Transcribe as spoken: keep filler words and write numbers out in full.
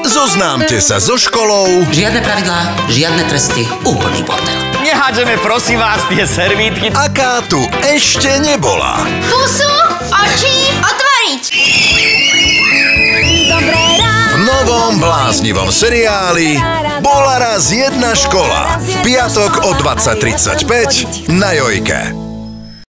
Zoznámte sa so školou. Žiadne pravidlá, žiadne tresty, úplný bordel. Nehádžeme, prosím vás, tie servítky. Aká tu ešte nebola. Pusu, oči, otvoriť. Dobré ráno. V novom bláznivom seriáli Bola raz jedna škola. V piatok o dvadsať tridsaťpäť na Jojke.